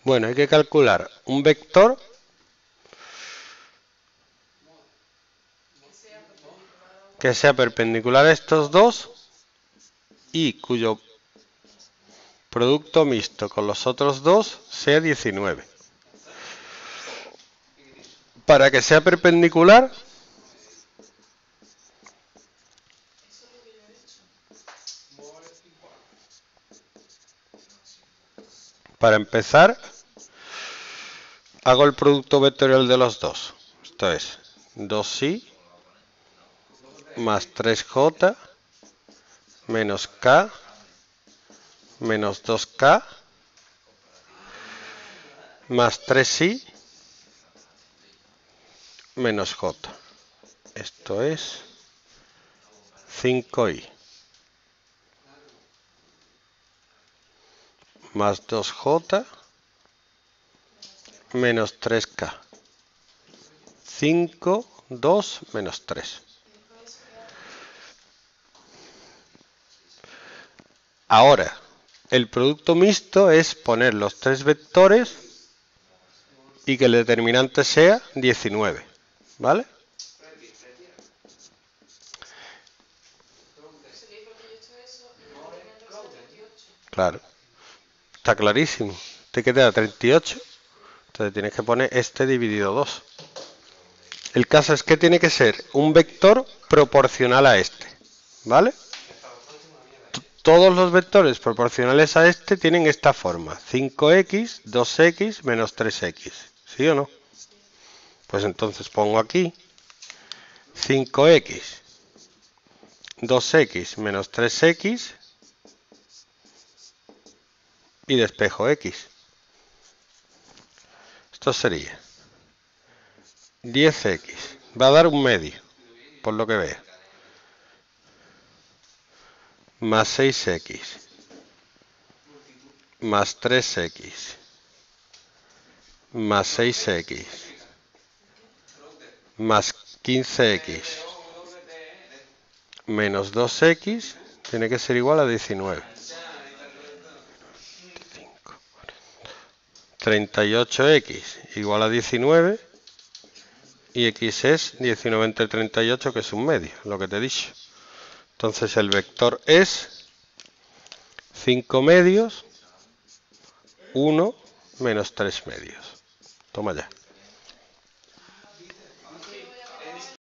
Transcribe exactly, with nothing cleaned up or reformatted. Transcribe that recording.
Bueno, hay que calcular un vector que sea perpendicular a estos dos y cuyo producto mixto con los otros dos sea diecinueve. Para que sea perpendicular, para empezar, hago el producto vectorial de los dos. Esto es dos i más tres j menos k menos dos k más tres i menos j. Esto es cinco i más dos j menos tres k. cinco, dos menos tres. Ahora, el producto mixto es poner los tres vectores y que el determinante sea diecinueve, ¿vale? Claro, está clarísimo. Te queda treinta y ocho, entonces tienes que poner este dividido dos. El caso es que tiene que ser un vector proporcional a este, ¿vale? Todos los vectores proporcionales a este tienen esta forma: cinco x, dos x, menos tres x. ¿Sí o no? Pues entonces pongo aquí cinco x, dos x, menos tres x y despejo x. Esto sería diez x. Va a dar un medio, por lo que veo. Más seis x. Más tres x. Más seis x. Más quince x. Menos dos x. Tiene que ser igual a diecinueve. treinta y ocho x igual a diecinueve. Y x es diecinueve entre treinta y ocho, que es un medio, lo que te he dicho. Entonces el vector es cinco medios, uno menos tres medios. Toma ya.